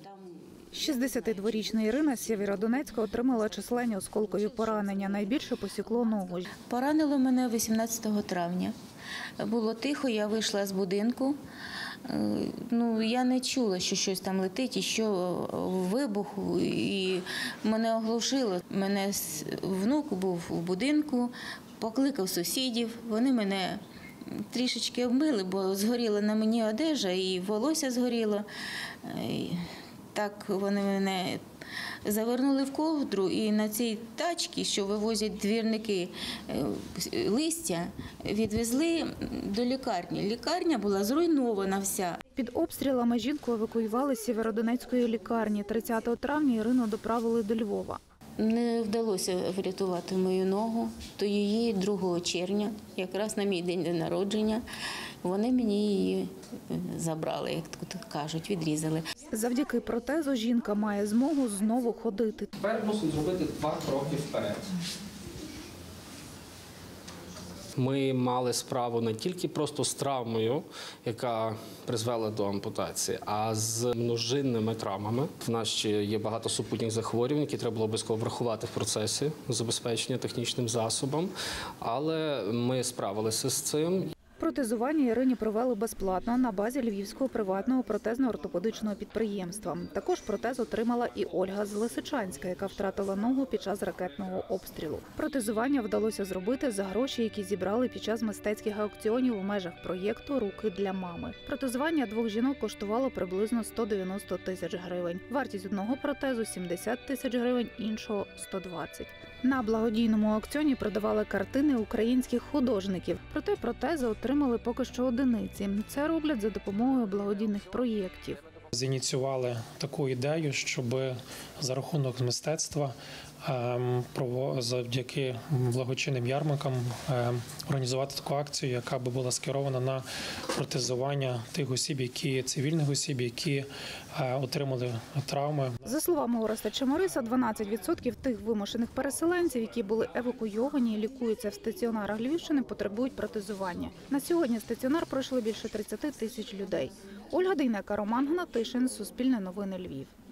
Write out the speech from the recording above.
62-річна Ірина з Сєвєродонецька отримала численні осколкові поранення. Найбільше посікло ногу. Поранило мене 18 травня. Було тихо, я вийшла з будинку. Я не чула, що щось там летить, і що вибух, і мене оглушило. Мене внук був у будинку, покликав сусідів, вони мене трішечки обмили, бо згоріла на мені одежа і волосся згоріло. Так вони мене завернули в ковдру, і на цій тачці, що вивозять двірники листя, відвезли до лікарні. Лікарня була зруйнована вся. Під обстрілами жінку евакуювали з Сєвєродонецької лікарні. 30 травня Ірину доправили до Львова. Не вдалося врятувати мою ногу, то її 2 червня, якраз на мій день народження, вони мені її забрали, як тут кажуть, відрізали. Завдяки протезу жінка має змогу знову ходити. Тепер мусить зробити 2 кроки вперед. Ми мали справу не тільки просто з травмою, яка призвела до ампутації, а з множинними травмами. В нас ще є багато супутніх захворювань, які треба було обов'язково врахувати в процесі забезпечення технічним засобом, але ми справилися з цим. Протезування Ірині провели безплатно на базі Львівського приватного протезно-ортопедичного підприємства. Також протез отримала і Ольга з Лисичанська, яка втратила ногу під час ракетного обстрілу. Протезування вдалося зробити за гроші, які зібрали під час мистецьких аукціонів у межах проєкту «Руки для мами». Протезування 2 жінок коштувало приблизно 190 тисяч гривень. Вартість одного протезу – 70 тисяч гривень, іншого – 120. На благодійному аукціоні продавали картини українських художників. Проте протези отримали поки що одиниці. Це роблять за допомогою благодійних проєктів. Зініціювали таку ідею, щоб за рахунок мистецтва завдяки благочинним ярмаркам організувати таку акцію, яка би була скерована на протезування тих осіб, цивільних осіб, які отримали травми. За словами Ореста Чемориса, 12% тих вимушених переселенців, які були евакуйовані і лікуються в стаціонарах Львівщини, потребують протезування. На сьогодні стаціонар пройшли більше 30 тисяч людей. Ольга Дейнека, Роман Гнатишин, Суспільне новини, Львів.